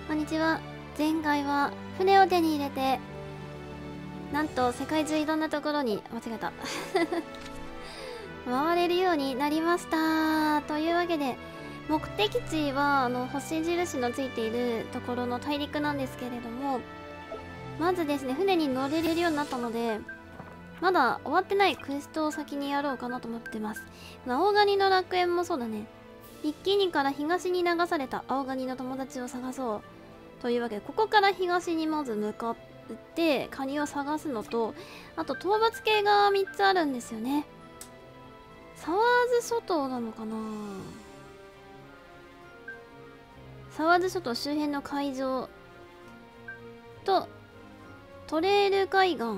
こんにちは。前回は船を手に入れて、なんと世界中いろんなところに間違えた回れるようになりました。というわけで目的地は星印のついているところの大陸なんですけれども、まずですね、船に乗れるようになったので、まだ終わってないクエストを先にやろうかなと思ってます。青ガニの楽園もそうだね。ビッキーニから東に流された青ガニの友達を探そうというわけで、ここから東にまず向かってカニを探すのと、あと討伐系が3つあるんですよね。サワーズ諸島なのかな。サワーズ諸島周辺の海上とトレール海岸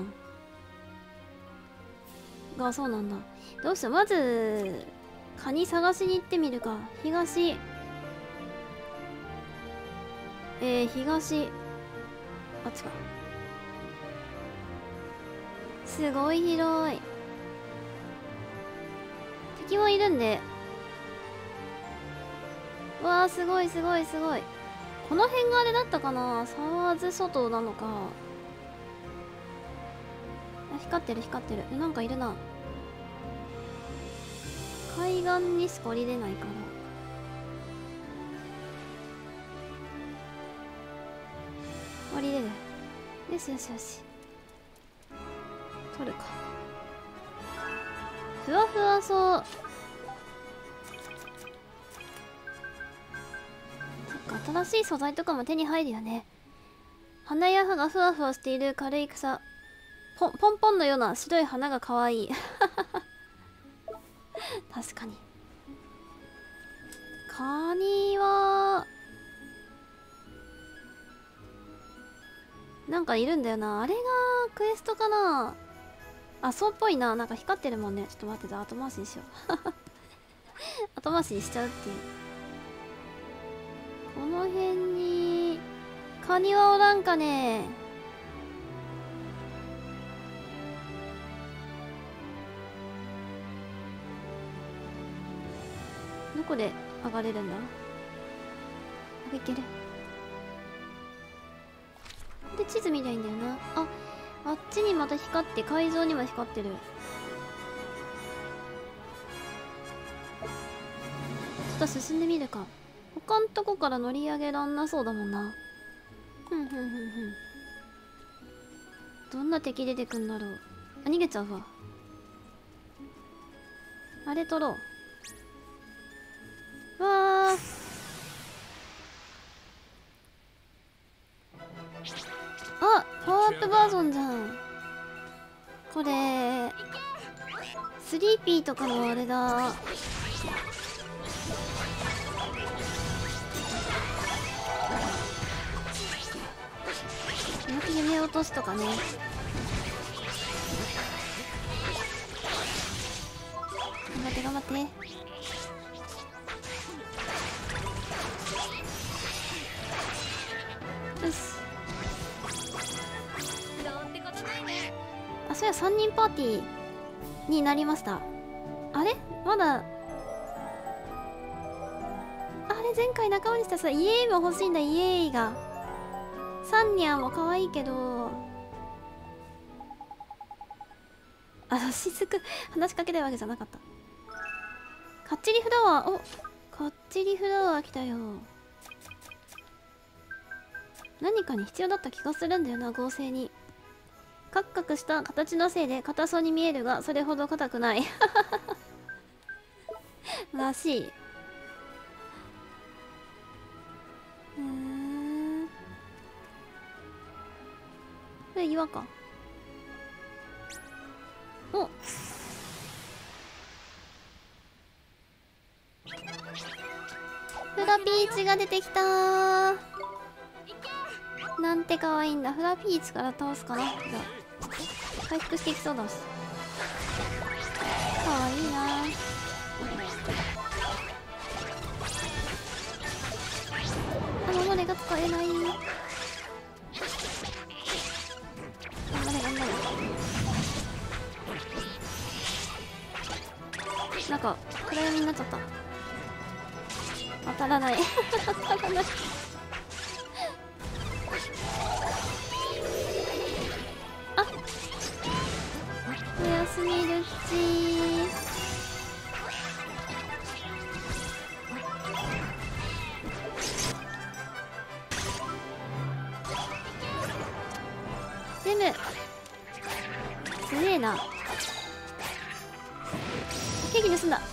が、そうなんだ。どうしよう、まずカニ探しに行ってみるか。東あっちか。すごい広い。敵もいるんで、わあ、すごいすごいすごい。この辺があれだったかな。サワーズ諸島なのか。あ、光ってる光ってる。なんかいるな。海岸にしか降りれないから、降りれる。よしよしよし、取るか。ふわふわそう。そっか、新しい素材とかも手に入るよね。花や葉がふわふわしている軽い草。ポンポンのような白い花がかわいい確かに。カニはなんかいるんだよな。あれがクエストかな。あ、そうっぽいな。なんか光ってるもんね。ちょっと待ってて、後回しにしよう後回しにしちゃうっていう。この辺にカニはおらんかね。どこで上がれるんだ。いける。で地図見りゃいいんだよな。あっちにまた光って、海上にも光ってる。ちょっと進んでみるか。他んとこから乗り上げらんなそうだもんな。どんな敵出てくんだろう。あ、逃げちゃうわ。あれ取ろう。わー、あ、パワーアップバージョンじゃんこれ。スリーピーとかのあれだ。夢落としとかね。頑張って頑張って。よし。あ、そうや、3人パーティーになりました。あれまだ、あれ前回仲間にしたさ、イエーイも欲しいんだ。イエーイがサンニャンも可愛いけど、しずく話しかけたいわけじゃなかった。カッチリフラワー、お、カッチリフラワー来たよ。何かに必要だった気がするんだよな、合成に。カクカクした形のせいで硬そうに見えるが、それほど硬くないらしい。これ岩か。お、フラピーチが出てきたー。なんて可愛いんだ。フラピーチから倒すかな。じゃあ回復していきそうだし、可愛いなー。あ、守れが使えない。頑張れ頑張れ。なんか暗闇になっちゃった。当たらない当たらないテムすげえな。ケーキ盗んだ。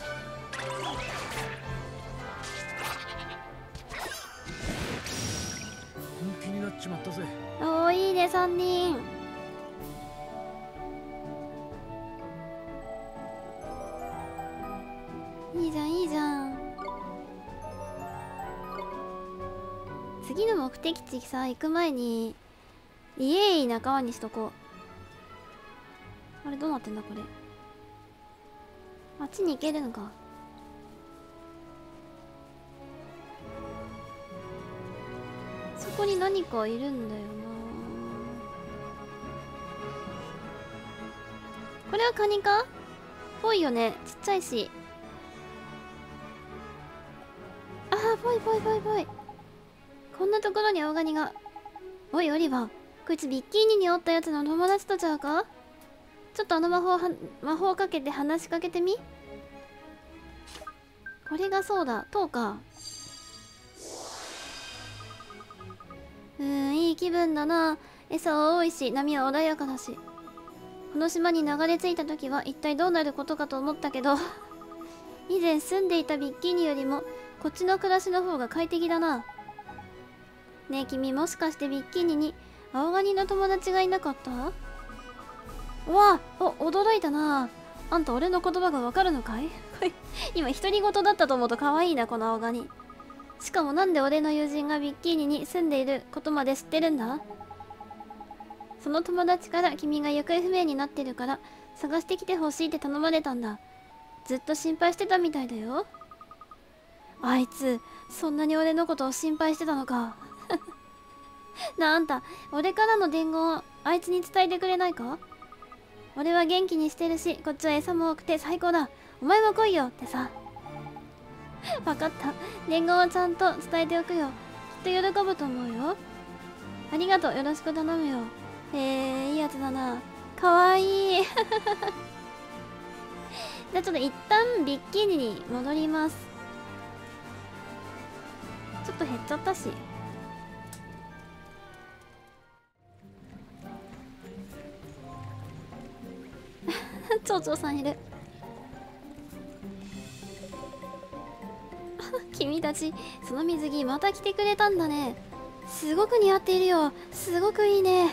本気になっちまったぜ。 おーいいね3人。いいじゃんいいじゃん。次の目的地さ行く前にイエーイ仲間にしとこう。あれどうなってんだこれ。あっちに行けるのか。そこに何かいるんだよな。これはカニかぽいよね。ちっちゃいし。あーぽいぽいぽいぽい。こんなところに青ガニが。おいオリバー、こいつビッキーニにおったやつの友達とちゃうか。ちょっとあの魔法かけて話しかけてみ。これがそうだ塔か。いい気分だな。餌は多いし波は穏やかだし。この島に流れ着いた時は一体どうなることかと思ったけど以前住んでいたビッキーニよりもこっちの暮らしの方が快適だな。ねえ君、もしかしてビッキーニに青ガニの友達がいなかった？うわお、驚いたな。あんた俺の言葉がわかるのかい今独り言だったと思うと可愛いなこの青ガニ。しかもなんで俺の友人がビッキーニに住んでいることまで知ってるんだ？その友達から君が行方不明になってるから探してきてほしいって頼まれたんだ。ずっと心配してたみたいだよ。あいつそんなに俺のことを心配してたのかなあ、あんた俺からの伝言をあいつに伝えてくれないか？俺は元気にしてるしこっちは餌も多くて最高だ。お前も来いよってさ。分かった、伝言はちゃんと伝えておくよ。きっと喜ぶと思うよ。ありがとう、よろしく頼むよ。いいやつだな。かわいいじゃあちょっと一旦ビッキーニに戻ります。ちょっと減っちゃったし蝶々さんいる君たちその水着また着てくれたんだね。すごく似合っているよ。すごくいいね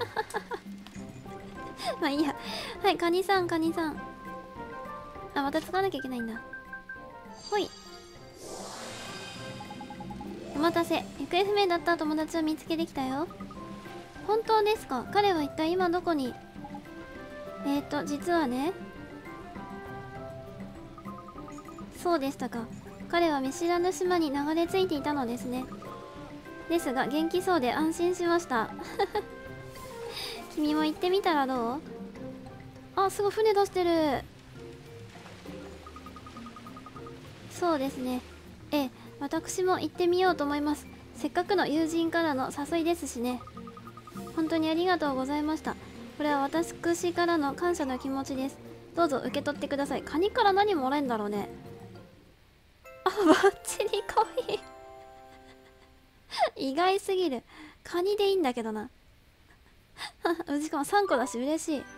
まあいいや。はい、カニさんカニさん。あ、また使わなきゃいけないんだ。ほい、お待たせ。行方不明だった友達を見つけてきたよ。本当ですか？彼は一体今どこに？実はね。そうでしたか。彼は見知らぬ島に流れ着いていたのですね。ですが元気そうで安心しました君も行ってみたらどう？あ、すごい船出してる。そうですね。ええ、私も行ってみようと思います。せっかくの友人からの誘いですしね。本当にありがとうございました。これは私からの感謝の気持ちです。どうぞ受け取ってください。カニから何もらえんだろうね。あ、バッチリ可愛い意外すぎる。カニでいいんだけどなしかも3個だし嬉しい。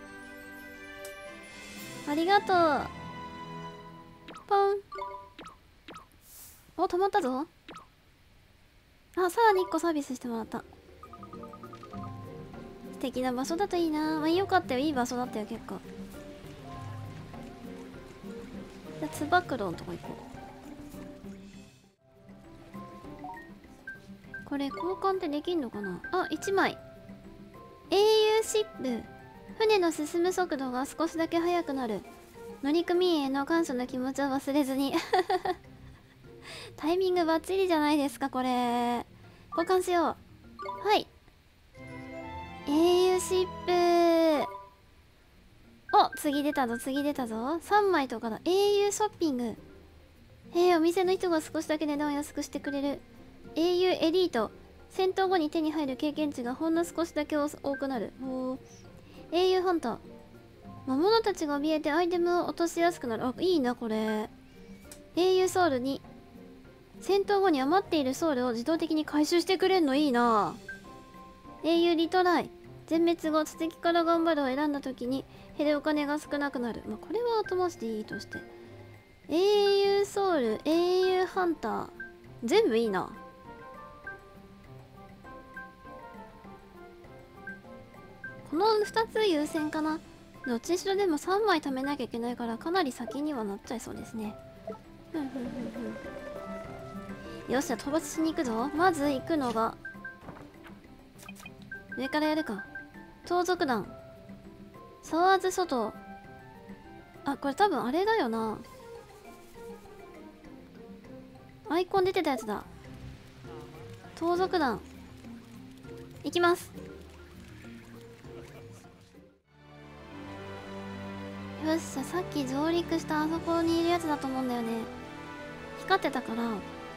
ありがとう。ポン。お、止まったぞ。あ、さらに1個サービスしてもらった。素敵な場所だといいな。まあよかったよ、いい場所だったよ結構。じゃあつば九郎のとこ行こう。これ交換ってできんのかな。あ、1枚。英雄シップ。船の進む速度が少しだけ速くなる。乗組員への感謝の気持ちを忘れずにタイミングバッチリじゃないですかこれ。交換しよう。はい、英雄シップ。お、次出たぞ次出たぞ。3枚とかだ。英雄ショッピング。お店の人が少しだけ値段を安くしてくれる。英雄エリート。戦闘後に手に入る経験値がほんの少しだけ多くなる。英雄ハンター。魔物たちが怯えてアイテムを落としやすくなる。あ、いいなこれ。英雄ソウルに戦闘後に余っているソウルを自動的に回収してくれるのいいな。英雄リトライ。 全滅後続きから頑張るを選んだ時に減るお金が少なくなる。まあこれは後回しでいいとして、英雄ソウル、英雄ハンター、全部いいな。この2つ優先かな。どっちにしろでも3枚貯めなきゃいけないからかなり先にはなっちゃいそうですね。よっしゃ、討伐しに行くぞ。まず行くのが上からやるか。盗賊団、沢津諸島。あ、これ多分あれだよな、アイコン出てたやつだ。盗賊団行きます。よっしゃ、さっき上陸したあそこにいるやつだと思うんだよね。光ってたから。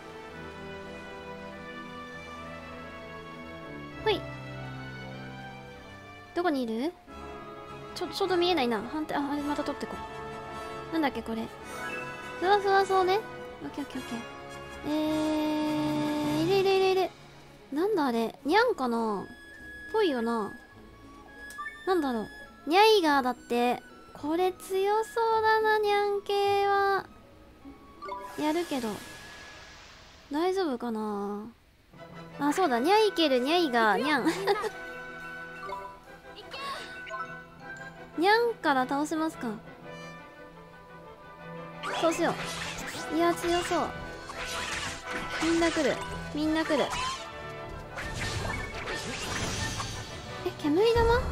ほい、どこにいる？ちょうど見えないな。反対、あれまた取ってこう。なんだっけこれ、ふわふわそうね。オッケーオッケーオッケー。いる。なんだあれ、ニャンかな？ぽいよな。なんだろう、ニャイガーだって。これ強そうだな、ニャン系は。やるけど大丈夫かな。あ、そうだ、ニャイケル、ニャイガー、ニャンニャンから倒しますか。そうしよう。いや強そう。みんな来る。え、煙玉？わ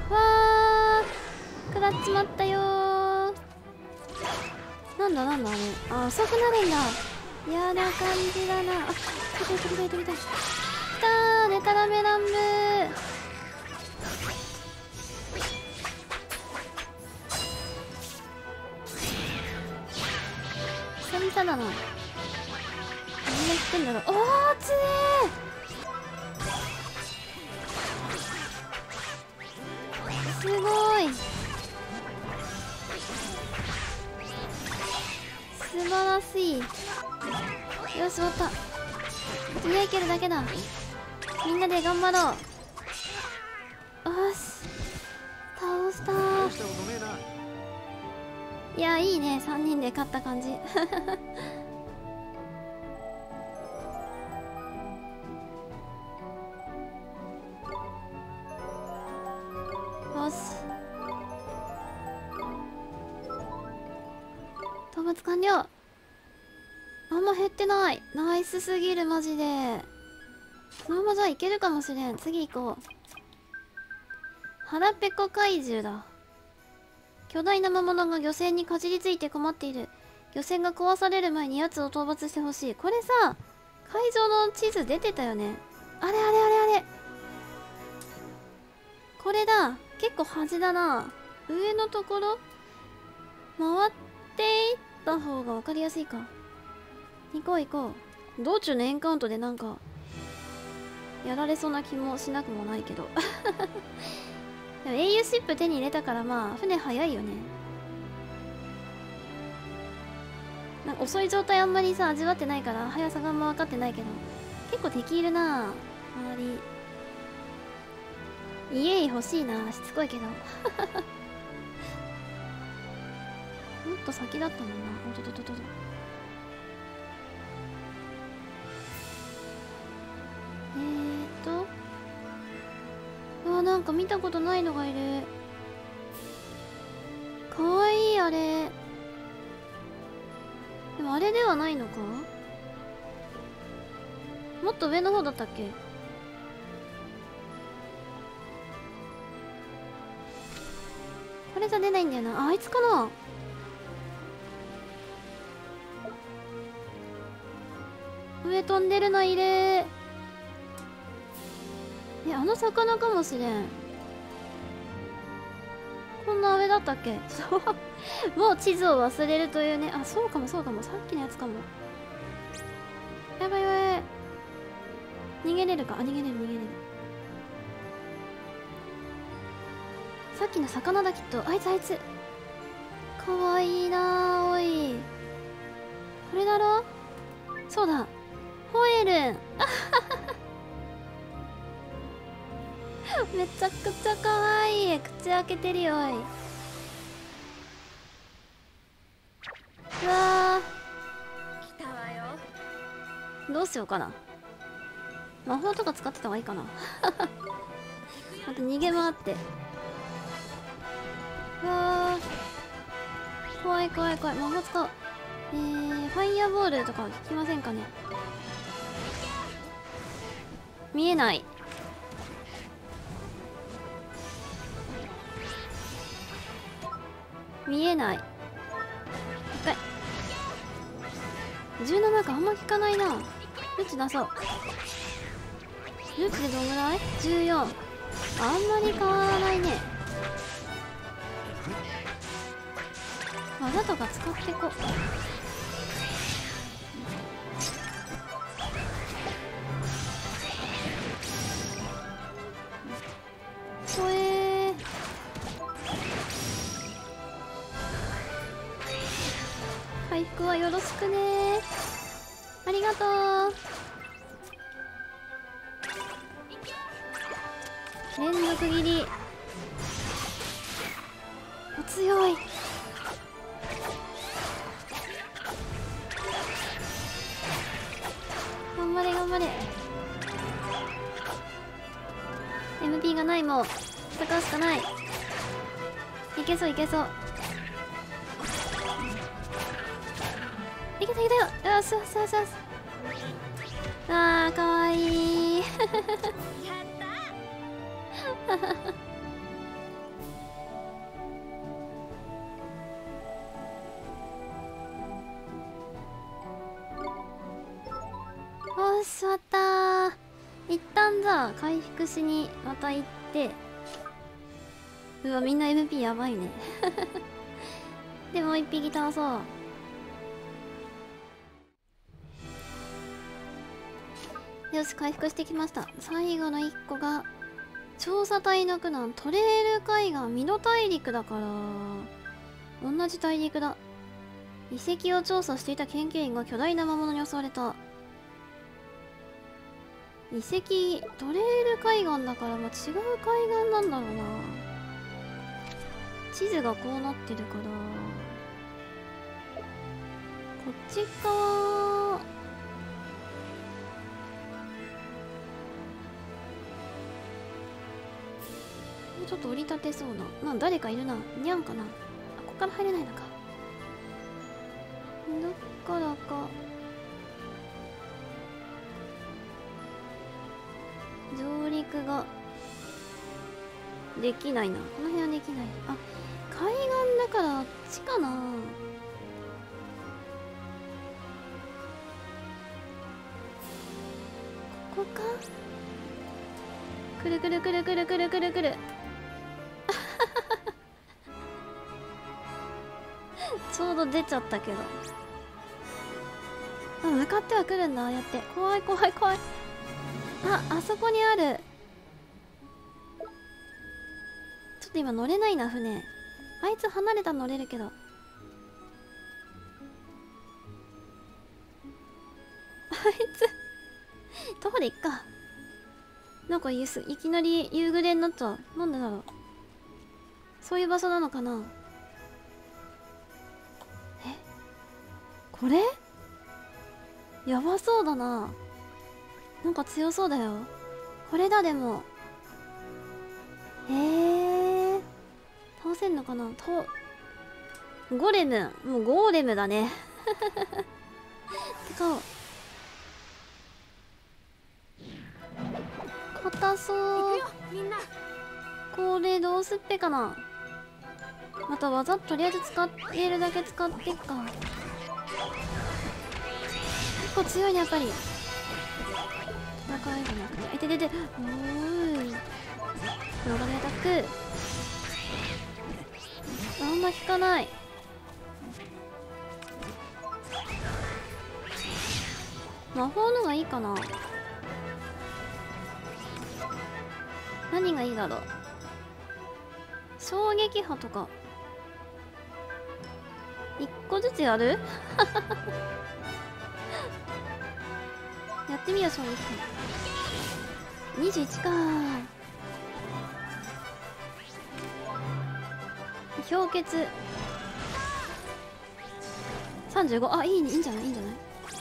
ー、食らっちまったよー。なんだあれ。あ、遅くなるんだ。嫌な感じだな。あ、飛びたい。きたー、ネタラメ乱舞。久々だな。みんな来てんだろ。おー、強え。すごい、素晴らしい。よし、終わった。ニャイケルだけだ。みんなで頑張ろう。よし、倒したー。いや、いいね、3人で勝った感じ。よし、討伐完了。あんま減ってない。ナイスすぎる、マジで。そのままじゃいけるかもしれん。次行こう。腹ペコ怪獣だ。巨大な魔物が漁船にかじりついて困っている。漁船が壊される前に奴を討伐してほしい。これさ、会場の地図出てたよね。あれ。これだ。結構端だな。上のところ回っていった方が分かりやすいか。行こう。道中のエンカウントでなんかやられそうな気もしなくもないけど。でも英雄シップ手に入れたから、まあ船早いよね。なんか遅い状態あんまりさ味わってないから速さがあんま分かってないけど、結構敵いるな周り。イエイ欲しいな、しつこいけど。もっと先だったもんな。おっと。うわ、なんか見たことないのがいる。かわいい、あれ。でもあれではないのか。もっと上の方だったっけ。これじゃ出ないんだよな。あいつかな。上飛んでるのいる。あの魚かもしれん。こんな上だったっけ。もう地図を忘れるというね。あ、そうかも。さっきのやつかも。やばい。逃げれるか。逃げれる。さっきの魚だ、きっと。あいつかわいいな。おい、これだろ。そうだ、ホエルン。 めちゃくちゃかわいい。口開けてるよおい。うわ来たわよ。 ー、どうしようかな。魔法とか使ってた方がいいかな。あと逃げ回って。うわー、怖い怖い怖い。魔法使う。ファイヤーボールとか効きませんかね。見えない。見えない。一回17かあんま効かないな。ルチ出そう。ルチでどんぐらい ?14。 あんまり変わらないね。技とか使ってこ。怖えー。回復はよろしくねー。ありがとう。連続斬り。お強い。頑張れ頑張れ。 MP がない。もう戦うしかない。いけそういけそう。いけたいけたよ。よしよしよしよし。あーかわいい。よし終わったー。一旦じゃあ回復しにまた行って。うわみんな MP やばいね。でもう一匹倒そう。よし回復してきました。最後の1個が調査隊の苦難トレール海岸ミノ大陸だから同じ大陸だ。遺跡を調査していた研究員が巨大な魔物に襲われた。遺跡トレール海岸だから、まあ、違う海岸なんだろうな。地図がこうなってるからこっち側ちょっと降り立てそうな。誰かいるな。にゃんかな。あ、ここから入れないのか。どっからか上陸ができないな。この辺はできない。あ、海岸だからあっちかな。ここか。くるくるくるくるくるくるくる。ちょうど出ちゃったけど。あ、向かっては来るんだ。ああやって怖い怖い怖い。あそこにある。ちょっと今乗れないな船。あいつ離れたら乗れるけど。あいつ徒歩でいっか。なんかいきなり夕暮れになった。なんでだろう。そういう場所なのかな。これやばそうだな。なんか強そうだよ。これだ。でも倒せんのかな。ゴレム。もうゴーレムだね。てか硬そう。 みんなこれどうすっぺかな。また技とりあえず使えるだけ使ってっか。結構強いねやっぱり。戦いじゃなくて、ておーい。黒金アタック。あんま効かない。魔法のがいいかな。何がいいだろう。衝撃波とか1個ずつやる。やってみよう。衝撃波21か。 氷結35。あ、いいね、いいんじゃない、いいんじゃない。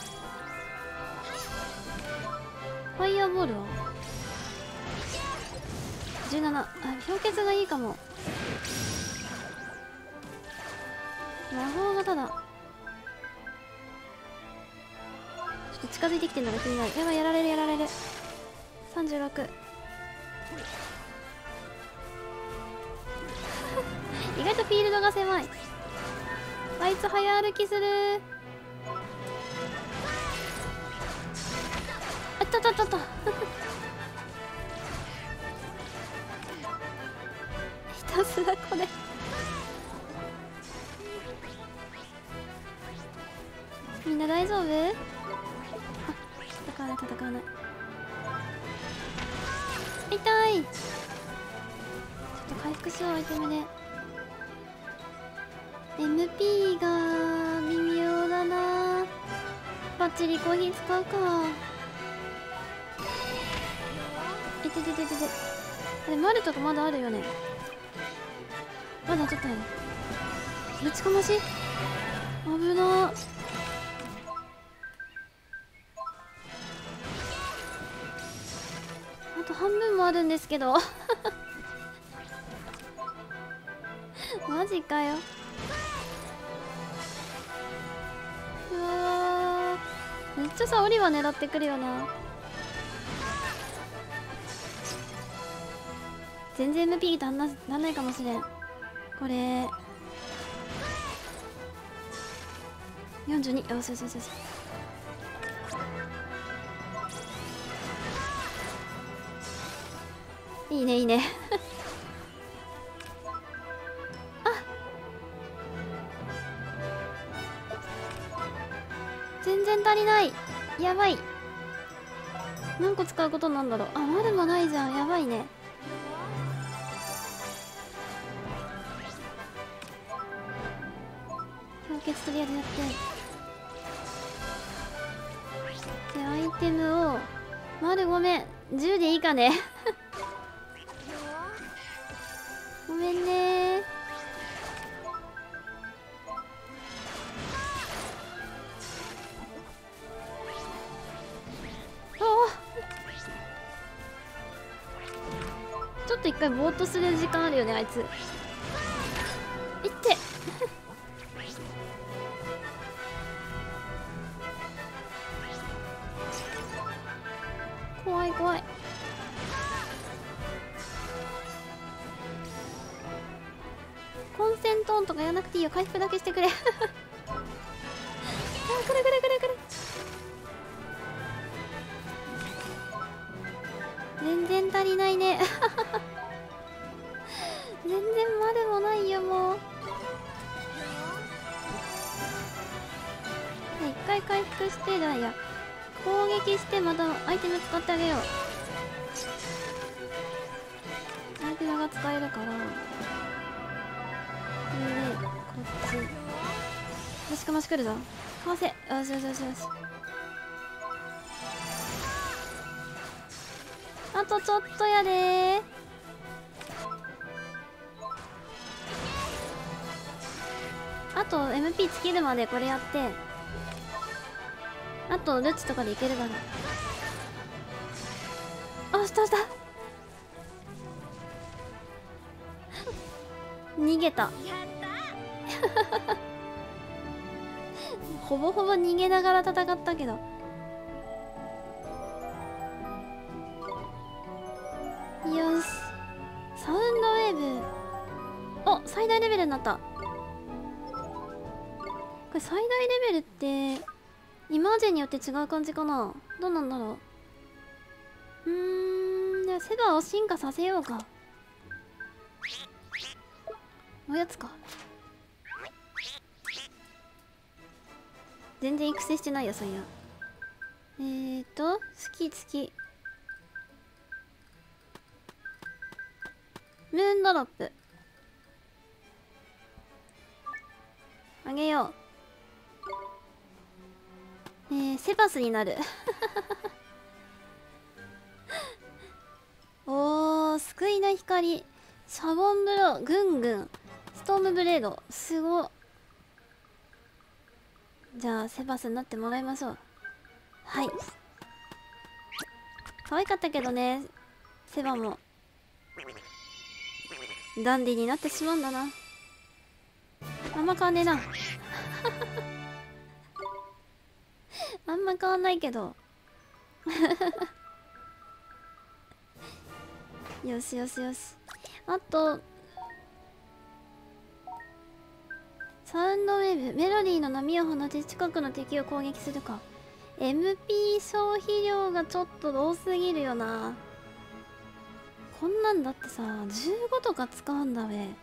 ファイヤーボールは17。あ、氷結がいいかも。魔法がただちょっと近づいてきてるのが気になる。やばい、やられるやられる。36。意外とフィールドが狭い。あいつ早歩きする。あったったったったひたすらこれみんな大丈夫？あ、戦わない戦わない。痛い。ちょっと回復しよう、アイテムで。MP が微妙だな。バッチリコーヒー使うか。いててててて。あれ、マルとかまだあるよね。まだちょっとある。ぶちかまし危な。あと半分もあるんですけどマジかよ。うわー、めっちゃさオリバー狙ってくるよな。全然 MP 足んなんないかもしれん。これ42。よしよしよしよし。いいねいいねあ、全然足りない。やばい。何個使うことなんだろう。あ、まだもないじゃん。やばいね。氷結とりあえずやって、でアイテムをごめん、10でいいかねごめんね。ちょっと一回ぼーっとする時間あるよね、あいつ。いって怖い怖い。コンセントーンとかやらなくていいよ。回復だけしてくれあ、くるくるくるくる。全然足りないね全然までもないよ、もう。一回回復してだ。いや、攻撃してまたアイテム使ってあげよう。アイテムが使えるから。でこっちよし、かまし来るぞ。かわせ。よしよしよしよし。あとちょっとやでー。あと MP 尽きるまでこれやって、あとルチとかでいけるかな。あ、押した押した逃げたやったほぼほぼ逃げながら戦ったけど。よし、サウンドウェーブ。お、最大レベルになった。これ最大レベルってイマージェによって違う感じかな。どうなんだろう。じゃあセバを進化させようか。おやつか。全然育成してないや、そういや。好き好き。ムーンドロップあげよう。セバスになるおー、救いの光、シャボン風呂、ぐんぐん、ストームブレードすごっ。じゃあセバスになってもらいましょう。はい、可愛かったけどね、セバもダンディになってしまうんだな。あんま変わんねえなあんま変わんないけどよしよしよし。あとサウンドウェーブ、メロディーの波を放ち近くの敵を攻撃するか。 MP 消費量がちょっと多すぎるよな。こんなんだってさ15とか使うんだべ。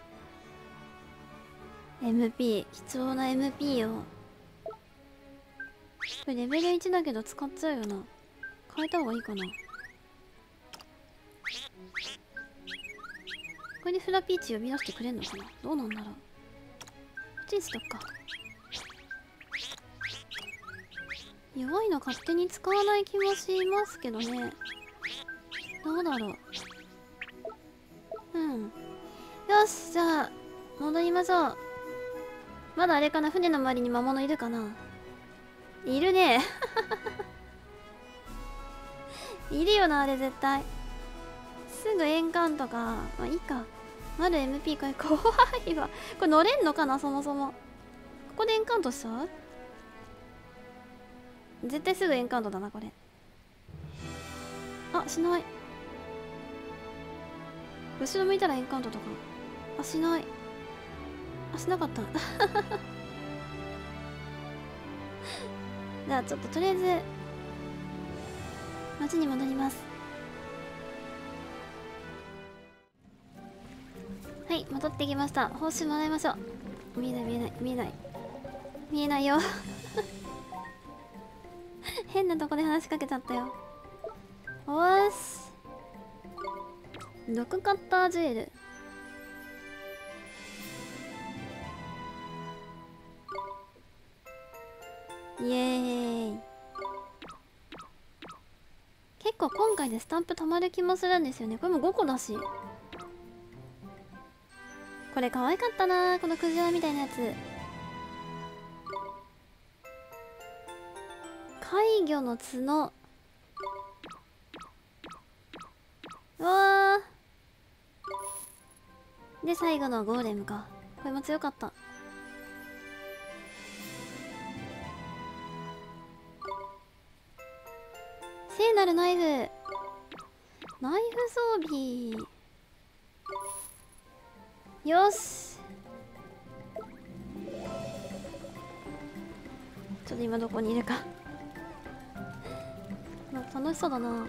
MP 貴重な MP よ。これレベル1だけど使っちゃうよな。変えた方がいいかな。これでフラピーチ呼び出してくれんのかな。どうなんだろう。こっちにしとくか。弱いの勝手に使わない気もしますけどね。どうだろう。うん。よし、じゃあ戻りましょう。まだあれかな、船の周りに魔物いるかな。いるねいるよな、あれ絶対。すぐエンカントか。まあいいか。まだ MP かい。怖いわ。これ乗れんのかな、そもそも。ここでエンカントした？絶対すぐエンカウントだなこれ。あ、しない。後ろ向いたらエンカウントとか。あ、しない。あ、しなかったじゃあちょっととりあえず街に戻ります。はい、戻ってきました。報酬もらいましょう。見えない見えない見えない見えないよ変なとこで話しかけちゃったよ。おーし、毒カッタージュエル。イエーイ。結構今回でスタンプ溜まる気もするんですよね。これも5個だし。これ可愛かったな、このクジラみたいなやつ。怪魚の角。うわーで最後のゴーレムか。これも強かった。聖なるナイフ。ナイフ装備。よし。ちょっと今どこにいるか楽しそうだな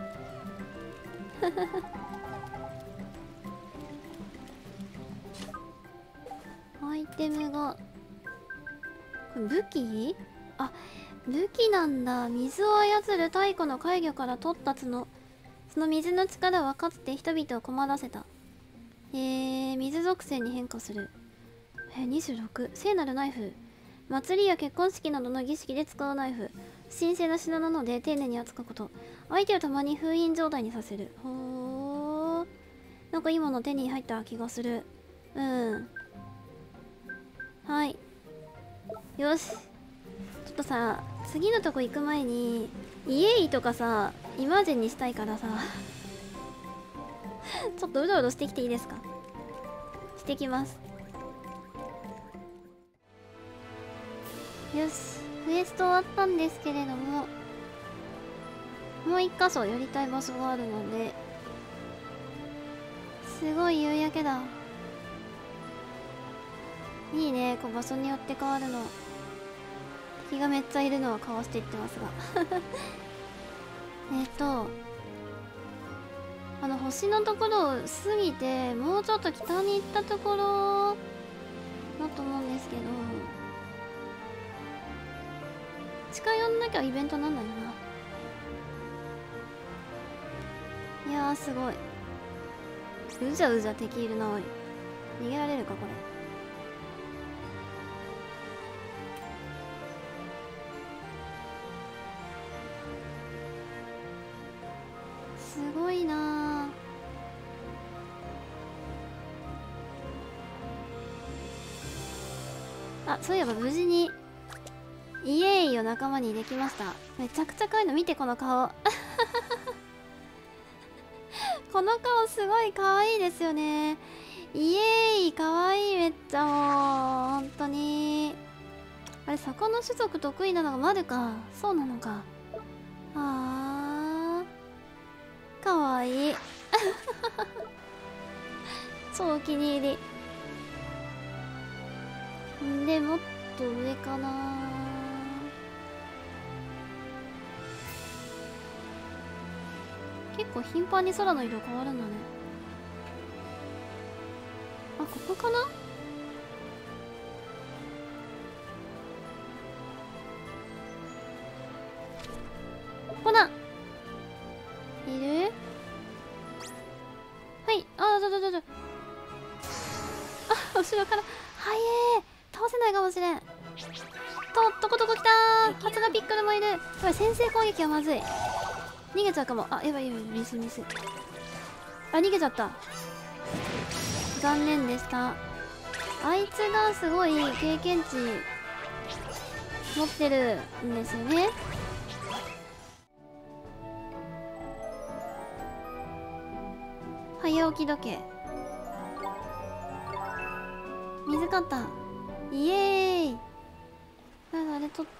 アイテムが、これ武器？あ、武器なんだ。水を操る太古の怪魚から取った角。その水の力はかつて人々を困らせた。水属性に変化する。26。聖なるナイフ。祭りや結婚式などの儀式で使うナイフ。神聖な品なので丁寧に扱うこと。相手をたまに封印状態にさせる。ほー、なんかいいもの手に入った気がする。うん、はい、よし。ちょっとさ、次のとこ行く前にイエイとかさイマージェンにしたいからさちょっとうろうろしてきていいですか。してきます。よし、クエスト終わったんですけれども、もう一箇所寄りたい場所があるので。すごい夕焼けだ。いいね、こう場所によって変わるの。敵がめっちゃいるのはかわしていってますが星のところを過ぎてもうちょっと北に行ったところだと思うんですけど、近寄んなきゃイベントなんだよな。いやーすごい。うじゃうじゃ敵いるな。おい、逃げられるかこれ。すごいなあ、そういえば無事にイエーイを仲間にできました。めちゃくちゃ可愛いの見て、この顔この顔すごい可愛いですよね。イエーイ可愛い、めっちゃもう本当に。あれ、そこの種族得意なのがマルか。そうなのか。あー可愛い超お気に入りんで、もっと上かな。結構頻繁に空の色変わるんだね。あ、ここかな。ここだ。いる。はい。あ、後ろから。はえー、倒せないかもしれん。とことこ来たー。ハツラピックルもいる。やばい、先制攻撃はまずい。逃げちゃうかも。あ、やばい、ミス。あ、逃げちゃった。残念でした。あいつがすごい経験値持ってるんですよね。早起き時計。水かった。イエーイ。あれ取って、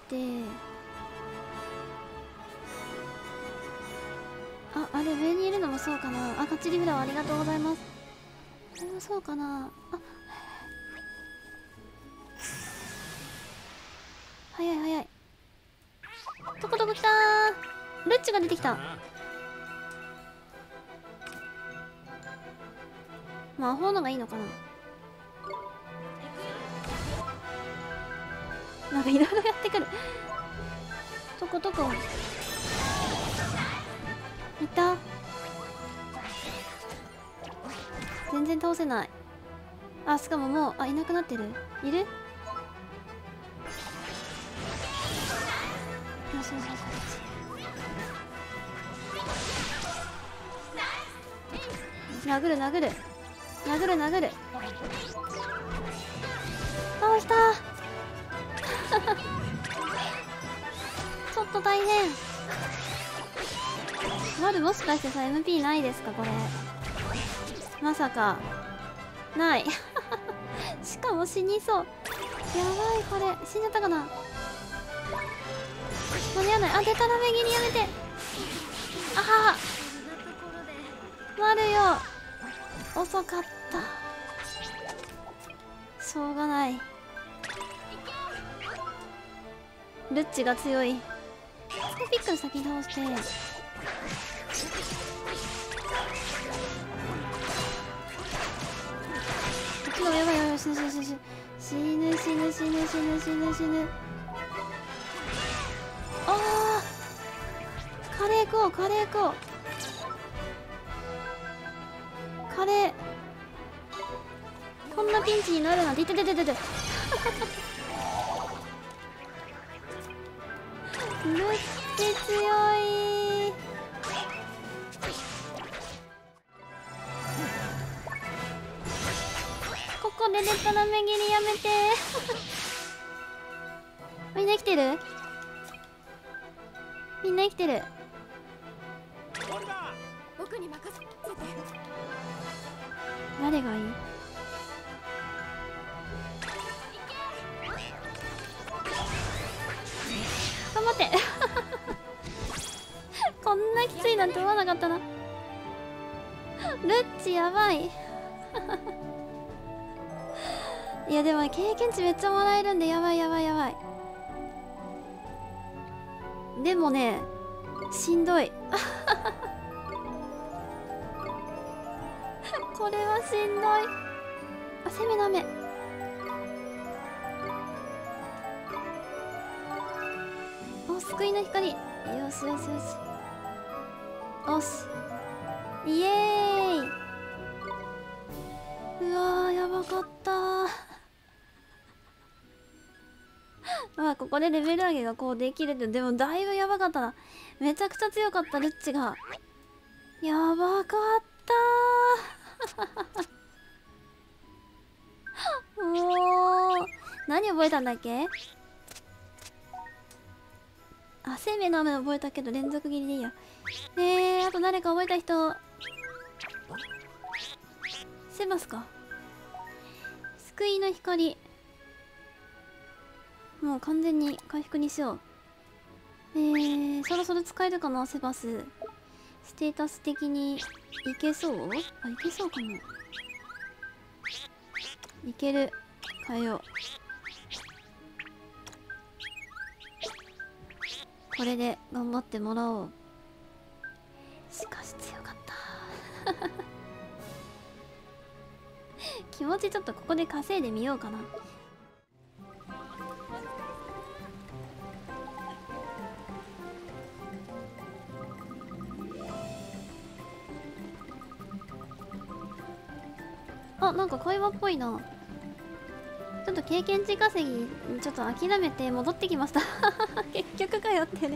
あれ上にいるのもそうかな。あ、カチリフラワーありがとうございます。あれもそうかな。あ、早い。とことこ来たー。ルッチが出てきた。魔法のがいいのかな。なんかいろいろやってくる。とことこいた。全然倒せない。あ、しかももう、いなくなってる。いる。よし。殴る。倒したちょっと大変。もしかしてさ MP ないですかこれ。まさかないしかも死にそう。やばい、これ死んじゃったかな。間に合わない。あ、デタラメ切りやめて。あはマルよ、遅かった。しょうがない。ルッチが強い。ピックル先に倒して、やばい死ぬ。ああ、カレー食おう。カレーこんなピンチになるなんて。いてルッチ強い。ここでデタラメ切りやめてみんな生きてる。 僕に任せて。 誰がいい。頑張ってこんなきついなんて思わなかったな。ルッチやばいいやでも経験値めっちゃもらえるんで、やばい。でもね、しんどいこれはしんどい。あ、攻めダメ。お、救いの光。よし。おし、イエーイ。うわー、やばかったまあここでレベル上げがこうできるって、でもだいぶやばかったな。めちゃくちゃ強かったルッチが。やばかったもう何覚えたんだっけ？あ、生命の雨覚えたけど連続切りでいいや。あと誰か覚えた人。セバスか。救いの光。もう完全に回復にしよう。そろそろ使えるかな、セバス。ステータス的にいけそう？あ、いけそうかも。いける。変えよう。これで頑張ってもらおう。しかし強かった気持ちちょっとここで稼いでみようかな。あ、なんか会話っぽいな。ちょっと経験値稼ぎちょっと諦めて戻ってきました結局かよってね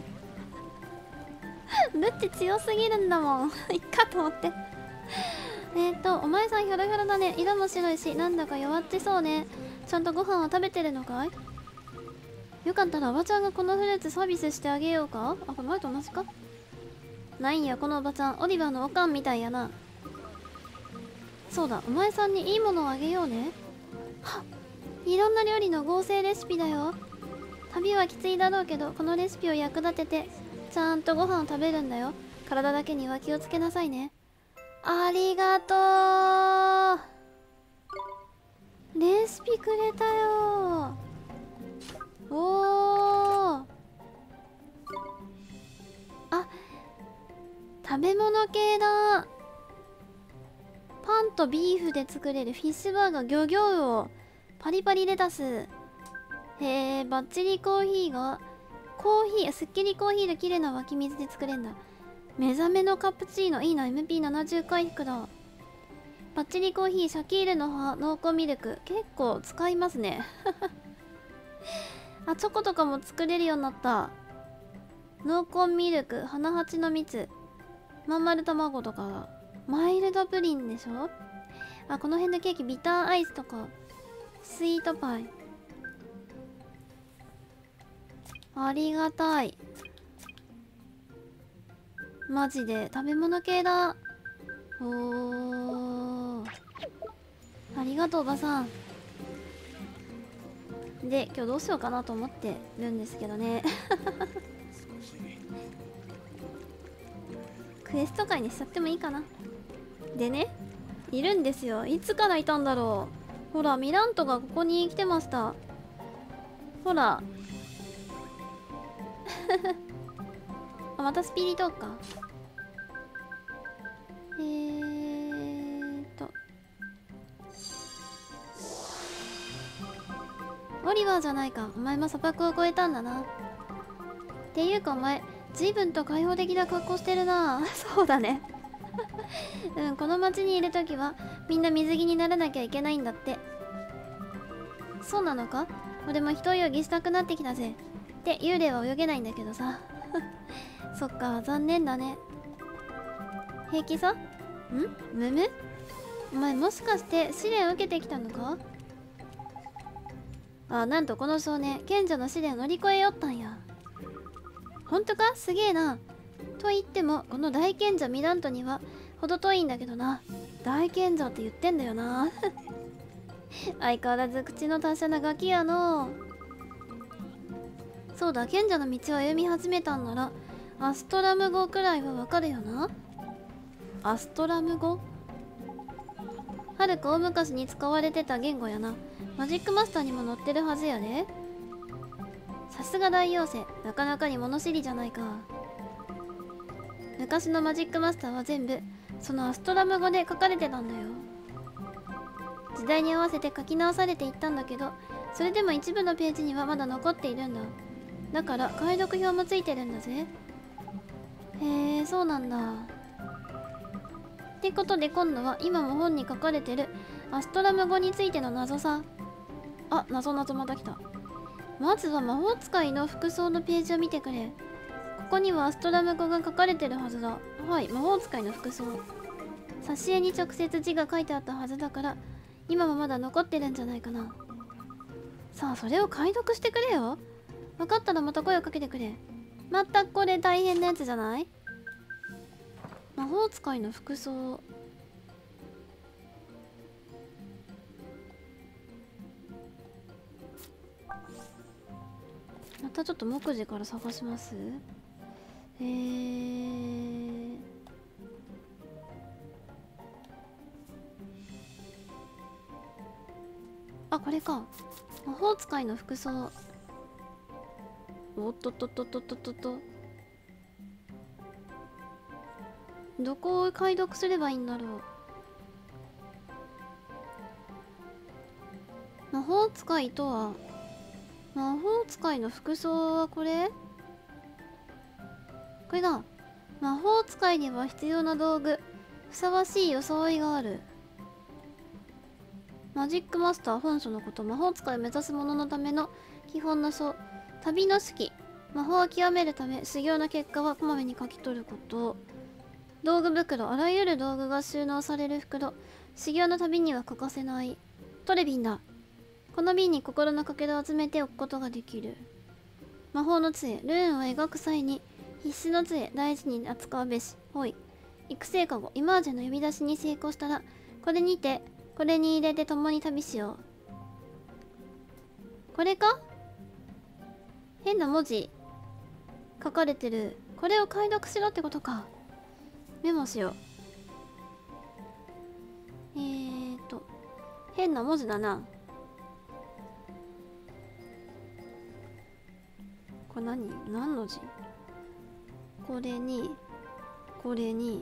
ルッチ強すぎるんだもんいっかと思ってお前さんヒョロヒョロだね。色も白いしなんだか弱ってそうね。ちゃんとご飯は食べてるのかい？よかったらおばちゃんがこのフルーツサービスしてあげようか？あ、これ前と同じか？ないんや、このおばちゃんオリバーのおかんみたいやな。そうだ、お前さんにいいものをあげようね。はっ、いろんな料理の合成レシピだよ。旅はきついだろうけどこのレシピを役立ててちゃんとご飯を食べるんだよ。体だけには気をつけなさいね。ありがとう。レシピくれたよ。おー、あ、食べ物系だ。パンとビーフで作れるフィッシュバーガー、漁業魚、パリパリレタス。へえ、バッチリコーヒーがすっきりコーヒーで綺麗な湧き水で作れんだ。目覚めのカプチーノいいな。 MP70 回復だ。バッチリコーヒー、シャキールの葉、濃厚ミルク。結構使いますねあ、チョコとかも作れるようになった。濃厚ミルク、花鉢の蜜、まん丸卵とか。マイルドプリンでしょ。あ、この辺のケーキ、ビターアイスとかスイートパイ。ありがたい。マジで食べ物系だ。おー、ありがとうおばさん。で今日どうしようかなと思ってるんですけどねクエスト会にしちゃってもいいかな。でね、いるんですよ。いつからいたんだろう。ほらミラントがここに来てました。ほらあ、またスピリトークか。オリバーじゃないか。お前も砂漠を越えたんだな。っていうかお前随分と開放的な格好してるなそうだねうん、この町にいるときはみんな水着にならなきゃいけないんだって。そうなのか。俺も一泳ぎしたくなってきたぜ。って幽霊は泳げないんだけどさそっか、残念だね。平気さ。ん？むむ？お前もしかして試練を受けてきたのか。あ、なんとこの少年賢者の試練を乗り越えよったんや。ほんとか、すげえな。と言ってもこの大賢者ミラントには程遠いんだけどな。大賢者って言ってんだよな相変わらず口の達者なガキやの。そうだ、賢者の道を歩み始めたんならアストラム語くらいはわかるよな。アストラム語、はるか大昔に使われてた言語やな。マジックマスターにも載ってるはずやで。さすが大妖精、なかなかに物知りじゃないか。昔のマジックマスターは全部そのアストラム語で書かれてたんだよ。時代に合わせて書き直されていったんだけど、それでも一部のページにはまだ残っているんだ。だから解読表もついてるんだぜ。へえ、そうなんだ。ってことで今度は今も本に書かれてるアストラム語についての謎さ。あ、謎また来た。まずは魔法使いの服装のページを見てくれ。ここにはアストラム語が書かれてるはずだ。はい、魔法使いの服装。挿絵に直接字が書いてあったはずだから今もまだ残ってるんじゃないかな。 さあそれを解読してくれよ。分かったらまた声をかけてくれ。またこれ大変なやつじゃない？魔法使いの服装。またちょっと目次から探します。あ、これか。魔法使いの服装。おっとっとっとっとっとっとっと。どこを解読すればいいんだろう。魔法使いとは、魔法使いの服装はこれ？これだ。魔法使いには必要な道具、ふさわしい装いがある。マジックマスター本書のこと。魔法使いを目指す者のための基本の書。旅の指揮。魔法を極めるため修行の結果はこまめに書き取ること。道具袋。あらゆる道具が収納される袋。修行の旅には欠かせない。トレビンだ。この瓶に心のかけらを詰めておくことができる。魔法の杖。ルーンを描く際に必須の杖。大事に扱うべし。ほい。育成カゴ。イマージェの呼び出しに成功したらこれに入れて共に旅しよう。これか？変な文字書かれてる。これを解読しろってことか。メモしよう。変な文字だな。これ何の字？これにこれに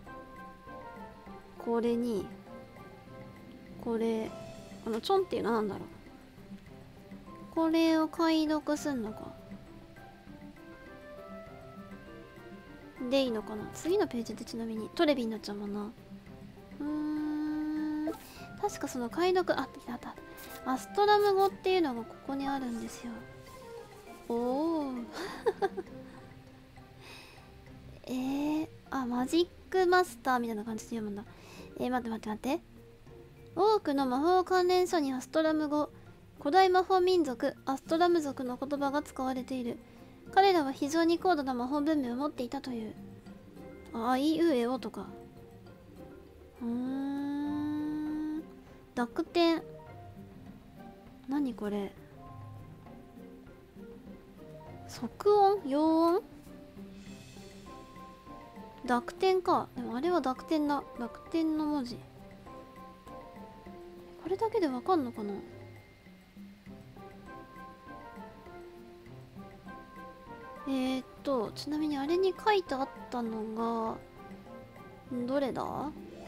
これにこれ、このチョンっていうのは何だろう。これを解読すんのかでいいのかな。次のページでちなみにトレビになっちゃうもんな。確かその解読、あったアストラム語っていうのがここにあるんですよ。おおマジックマスターみたいな感じで読むんだ。待って。多くの魔法関連書にアストラム語、古代魔法民族アストラム族の言葉が使われている。彼らは非常に高度な魔法文明を持っていたという。あいうえおとか。濁点。何これ。即音？陽音？濁点か。でもあれは濁点だ。濁点の文字。これだけでわかんのかな。ちなみにあれに書いてあったのがどれだ？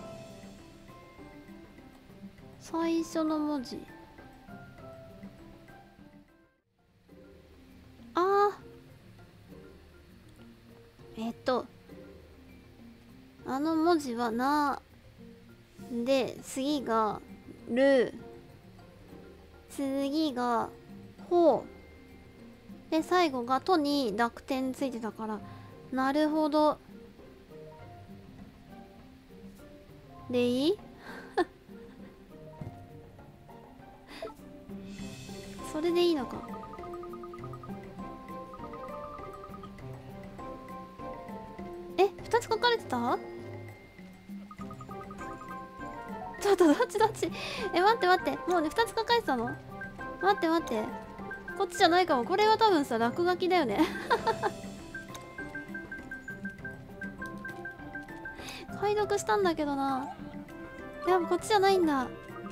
最初の文字。あの文字はなで、次がる、次がほで、最後がとに濁点ついてたから、なるほどでいいそれでいいのか。2つ書かれてた？ちょっとどっち待ってもうね2つ書かれてたの？待ってこっちじゃないかも。これは多分さ落書きだよね解読したんだけどな。やっぱこっちじゃないんだ。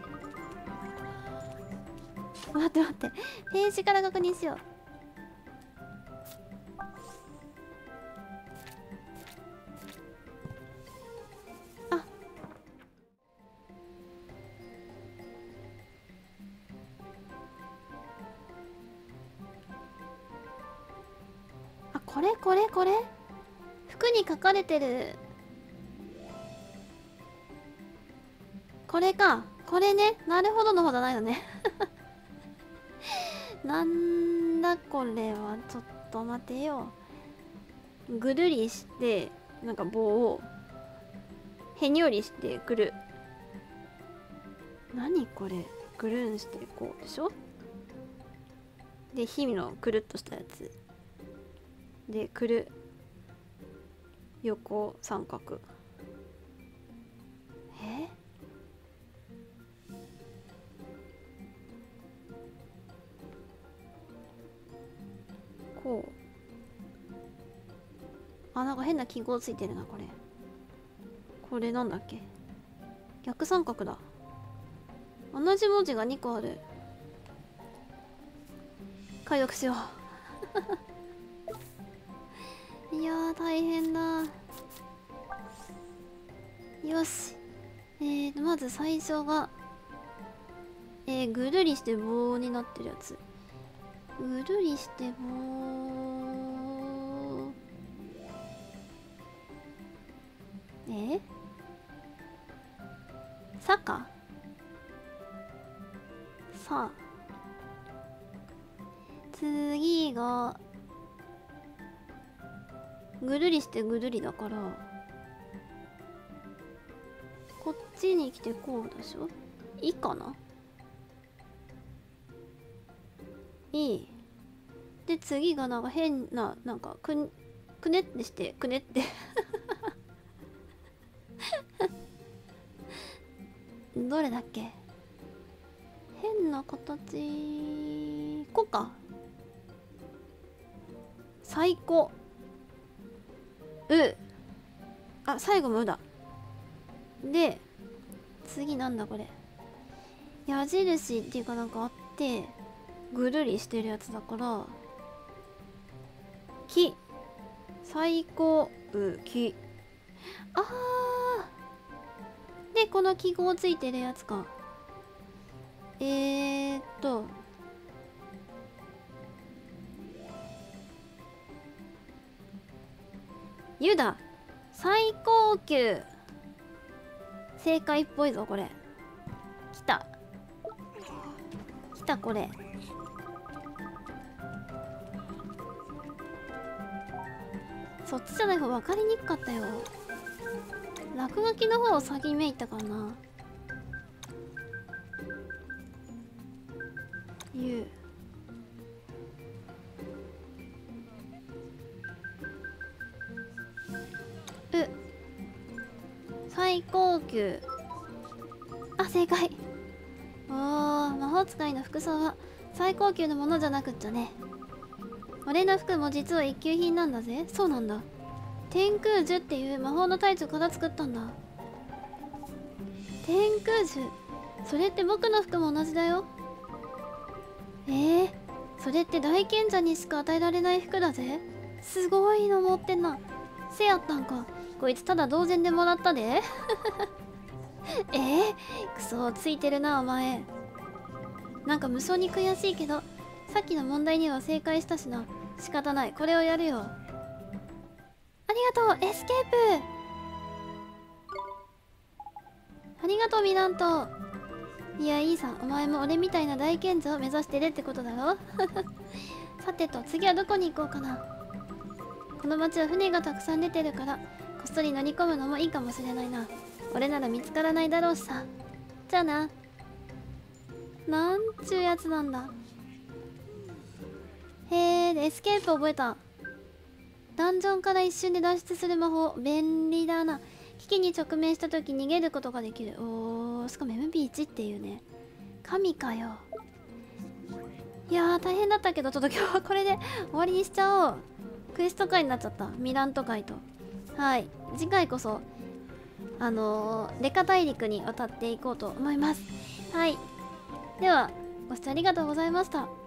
待ってページから確認しよう。これ服に書かれてる。これか。これね。なるほどの方じゃないのねなんだこれは。ちょっと待てよ。ぐるりしてなんか棒をへにょりしてくる。何これ。ぐるんしてこうでしょ。 で火のくるっとしたやつで横三角。こう。あ、なんか変な記号ついてるな、これ。これなんだっけ。逆三角だ。同じ文字が2個ある。解読しよう。いやー、大変だ。よし。まず最初が、ぐるりして棒になってるやつ。ぐるりして棒。さかさあ。次が、ぐるりしてぐるりだから、こっちに来てこうでしょ。いかないい。で、次がなんか変な、なんかくねってして、くねって。どれだっけ。変な形。こうか。最高。あ、最後もうだ。で、次なんだこれ。矢印っていうかなんかあって、ぐるりしてるやつだから、木。最高。木。あー。で、この記号ついてるやつか。ゆだ。最高級。正解っぽいぞ、これ。来た。来た、これ。そっちじゃない方分かりにくかったよ。落書きの方を先に目いったかな。最高級。あ、正解。魔法使いの服装は最高級のものじゃなくっちゃね。俺の服も実は一級品なんだぜ。そうなんだ。天空樹っていう魔法のタイツから作ったんだ。天空樹、それって僕の服も同じだよ。それって大賢者にしか与えられない服だぜ。すごいの持ってんな。せやったんか。こいつただ同然でもらったで。クソついてるなお前。なんか無性に悔しいけど、さっきの問題には正解したしな。仕方ない、これをやるよ。ありがとうエスケープ。ありがとうミラント。いやいいさ、お前も俺みたいな大賢者を目指してるってことだろ。さてと次はどこに行こうかな。この町は船がたくさん出てるから、こっそり乗り込むのもいいかもしれないな。俺なら見つからないだろうしさ。じゃあな。なんちゅうやつなんだ。へえ、でエスケープ覚えた。ダンジョンから一瞬で脱出する魔法、便利だな。危機に直面した時逃げることができる。しかも MP1 っていうね。神かよ。いやー大変だったけど、ちょっと今日はこれで終わりにしちゃおう。クエスト会になっちゃった。ミラント会と。はい、次回こそレカ大陸に渡っていこうと思います。はい、ではご視聴ありがとうございました。